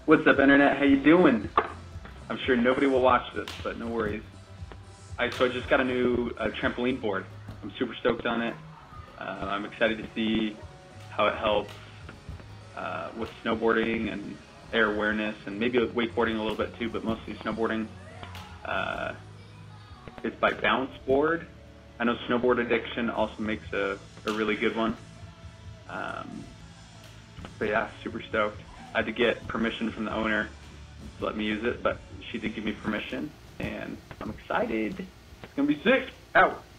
What's up, Internet? How you doing? I'm sure nobody will watch this, but no worries. So I just got a new trampoline board. I'm super stoked on it. I'm excited to see how it helps with snowboarding and air awareness, and maybe with wakeboarding a little bit too, but mostly snowboarding. It's by Bounce Board. I know Snowboard Addiction also makes a really good one. But yeah, super stoked. I had to get permission from the owner to let me use it, but she did give me permission, and I'm excited. It's gonna be sick. Out.